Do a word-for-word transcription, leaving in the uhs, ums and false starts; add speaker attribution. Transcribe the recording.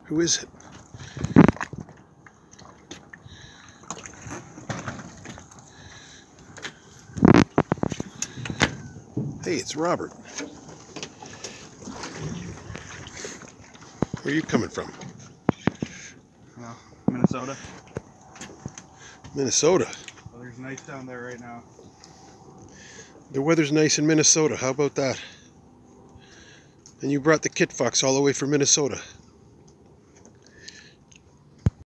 Speaker 1: Who is it? Hey, it's Robert. Where are you coming from?
Speaker 2: Well, Minnesota.
Speaker 1: Minnesota.
Speaker 2: Weather's nice down there right now.
Speaker 1: The weather's nice in Minnesota. How about that? And you brought the Kitfox all the way from Minnesota.